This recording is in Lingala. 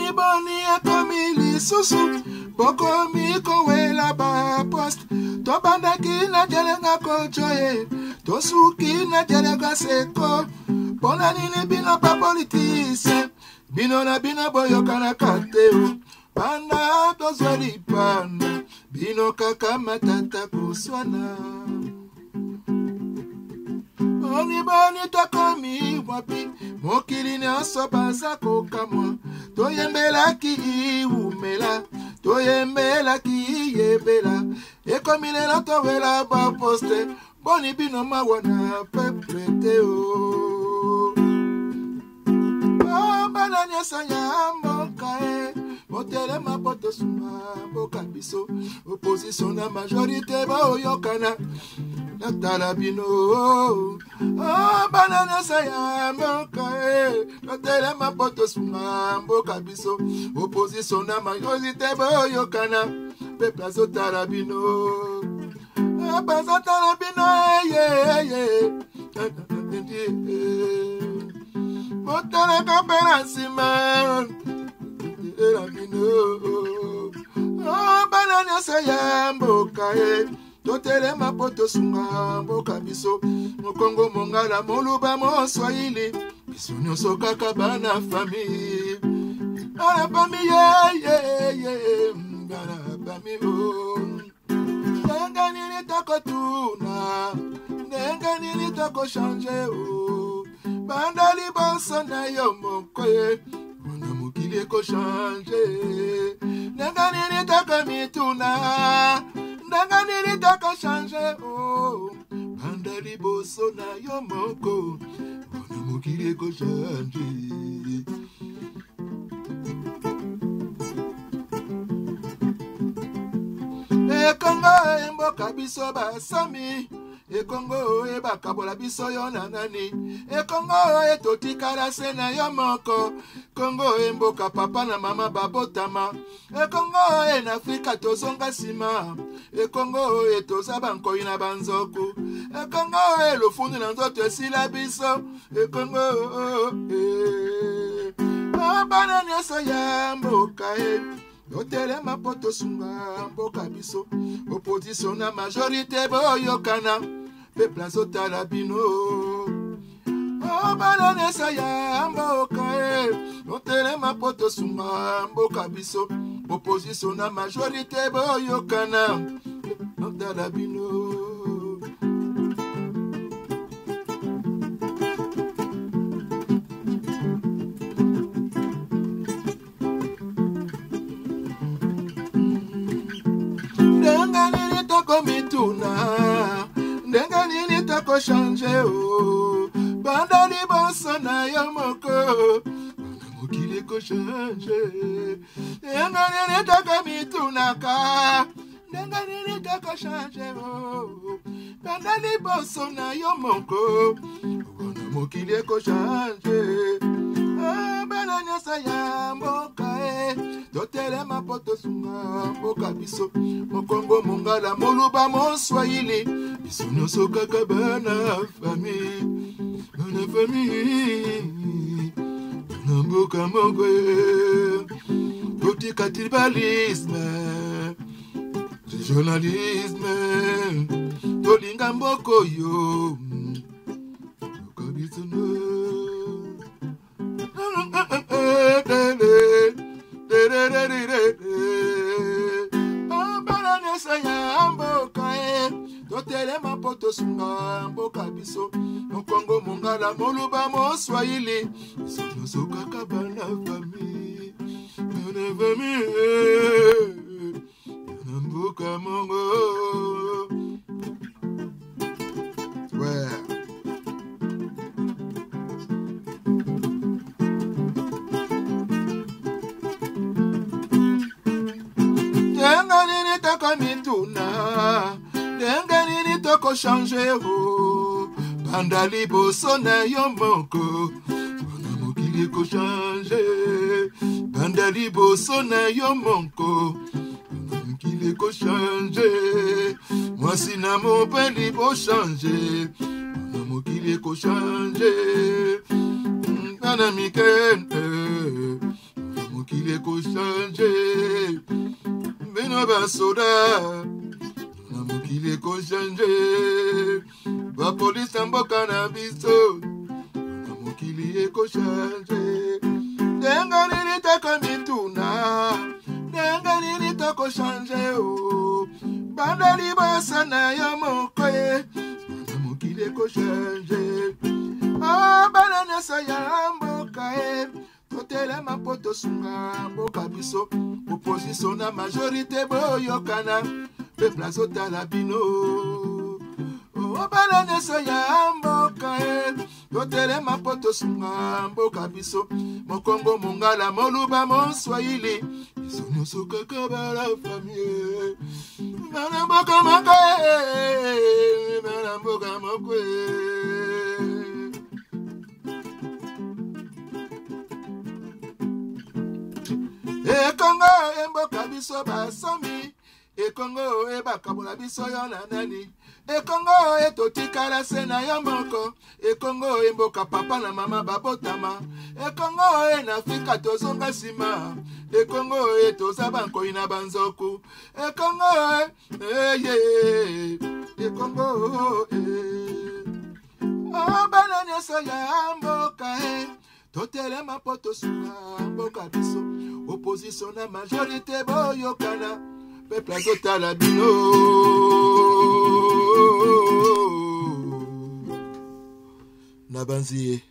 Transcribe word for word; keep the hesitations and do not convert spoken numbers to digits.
Boni boni akomili susu Boko mi kowe la ba post To banda ki na jelenga kochoye To suki na jelenga seko Bona nini bino pa politise Bino na bino boyo kana kateo Panda to zweli panda Bino kaka matata kuswana Boni boni takomi wapi Mokili ne osobasa kokamwa Toyembela ki iumela Toyembela ki yebela Ekomile na towela ba poste Boni bino mawana peplete o Oh bananya sanya mokae Motele mapoto suma boka biso Opposition na majorité ba oyokana Natala bino Oh bananya saya mokae Motele mapoto suma boka biso Opposition na majorité ba oyokana Pepla zotala bino Pepla zotala bino yeah yeah Motele kapela sima Oh, banana saya mboka e Totele mapoto sunga mboka biso Mokongo mongala moluba mo swahili Biso nyonso kaka bana famille Bana famille yeah yeah yeah Bana famille oh Nenga nini tako tuna Nenga nini tako change oh Banda libanso na yo moko e Mokili ko change Nanga nini taka mituna Nanga nini taka change oh Banda liboso na yo moko Bona mokili ko change E Kongo emboka biso basami E Kongo e bakabola biso yo nanani E Kongo e totikala se na yo moko Kongo e mboka papa na mama babotama E Kongo e na Afrika tozonga sima E Kongo e tozaba nkoi na banzoku E Kongo e lofundu na nzoto esila biso E Kongo e Bana nyonso ya mboka e Yotele mapoto sunga mboka biso Opposition na majorité boyokana Pepla zotala bino Oh banane saya mboka e Yotele mapoto sunga mboka biso Opposition na majorité boyokana Zotala bino Ndenga nini tako mituna Ndenga nini tako change oh Banda liboso na yo moko Banda mokili ko change Ndenga nini tako mituna ka Ndenga nini tako change oh Banda liboso na yo moko Banda mokili ko change Ah bana nyasa ya mboka e Totele mapoto sunga mboka biso Mokongo mongala moluba mo swahili Biso nyonso kaka bana famille Bana famille Bana mboka mongo e Totika tribalisme Regionalisme Tolinga mboko yo Mboka biso no Totele mapoto sunga mboka biso Mokongo mongala moluba mo swahili Biso nyonso kaka bana famille Bana famille Bana mboka mongo Ouais Ndenga nini tako mituna Ndenga nini tako change oh Banda liboso na yo moko Bona mokili ko change Banda liboso na yo moko Bona mokili ko change Mwasi na mobali bo change Bona mokili ko change Bana mikende Bona mokili changer. Bino basoda na mokili changer. Ba police mboka na biso na mokili changer. Denga nini tako mituna, denga nini tako changer o. Banda libasa na yo mokoye na mokili changer. Ah bana nesa ya mboka e. Totele mapoto sunga mboka biso. Opposition na majorité boyokana. Peuple azotala bino. Oh bana nesa ya mboka e. Totele mapoto sunga mboka biso. Mokongo mongala moluba monswahili. Biso nyonso kaka bala famille. Bana mboka moko e. Bana mboka moko e. E Congo emboka biso basomi. E Congo e bakabola biso yo na nani. E Congo e totikala se na yo moko. E Congo emboka papa na mama babotama. E Congo e na Afrika tozonga sima. E Congo e toza bankoi na banzoku. E Congo e ye. E Congo e. Oh bana nyasa ya mboka e. Totele mapoto sunga mboka biso. Opposition na majorité boyokana. Peuple azotala bino. Na banziye.